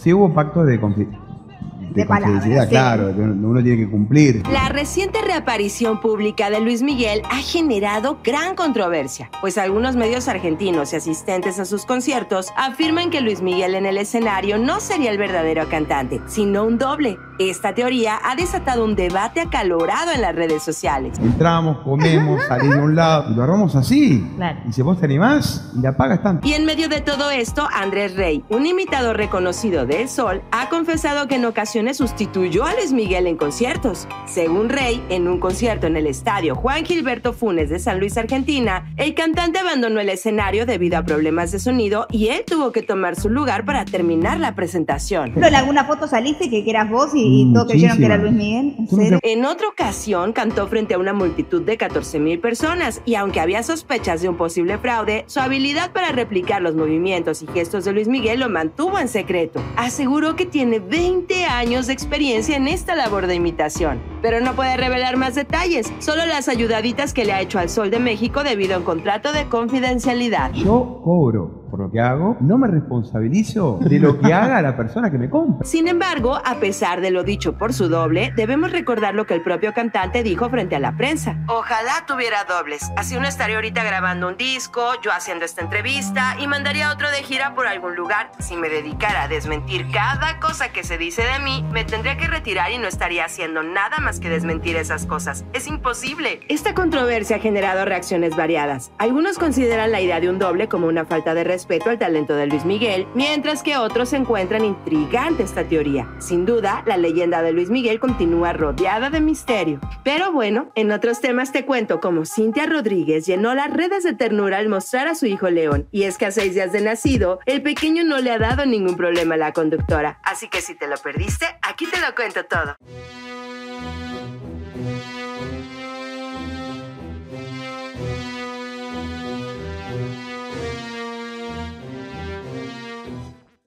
Sí hubo pactos de confidencialidad, claro, que uno tiene que cumplir. La reciente reaparición pública de Luis Miguel ha generado gran controversia, pues algunos medios argentinos y asistentes a sus conciertos afirman que Luis Miguel en el escenario no sería el verdadero cantante, sino un doble. Esta teoría ha desatado un debate acalorado en las redes sociales. Entramos, comemos, salimos de un lado y lo armamos así. Claro. Y si vos te animás y la pagas tanto. Y en medio de todo esto, Andrés Rey, un imitador reconocido de El Sol, ha confesado que en ocasiones sustituyó a Luis Miguel en conciertos. Según Rey, en un concierto en el estadio Juan Gilberto Funes de San Luis, Argentina, el cantante abandonó el escenario debido a problemas de sonido y él tuvo que tomar su lugar para terminar la presentación. Pero en alguna foto saliste que eras vos y todos creyeron que era Luis Miguel. ¿En serio? En otra ocasión cantó frente a una multitud de 14,000 personas y aunque había sospechas de un posible fraude, su habilidad para replicar los movimientos y gestos de Luis Miguel lo mantuvo en secreto. Aseguró que tiene 20 años de experiencia en esta labor de imitación, pero no puede revelar más detalles, solo las ayudaditas que le ha hecho al Sol de México debido a un contrato de confidencialidad. Yo cobro por lo que hago, no me responsabilizo de lo que haga la persona que me compra. Sin embargo, a pesar de lo dicho por su doble, debemos recordar lo que el propio cantante dijo frente a la prensa. Ojalá tuviera dobles, así no estaría ahorita grabando un disco, yo haciendo esta entrevista y mandaría otro de gira por algún lugar. Si me dedicara a desmentir cada cosa que se dice de mí, me tendría que retirar y no estaría haciendo nada más que desmentir esas cosas. Es imposible. Esta controversia ha generado reacciones variadas. Algunos consideran la idea de un doble como una falta de respeto al talento de Luis Miguel, mientras que otros encuentran intrigante esta teoría. Sin duda, la leyenda de Luis Miguel continúa rodeada de misterio. Pero bueno, en otros temas te cuento cómo Cintia Rodríguez llenó las redes de ternura al mostrar a su hijo León. Y es que a 6 días de nacido, el pequeño no le ha dado ningún problema a la conductora. Así que si te lo perdiste, aquí te lo cuento todo.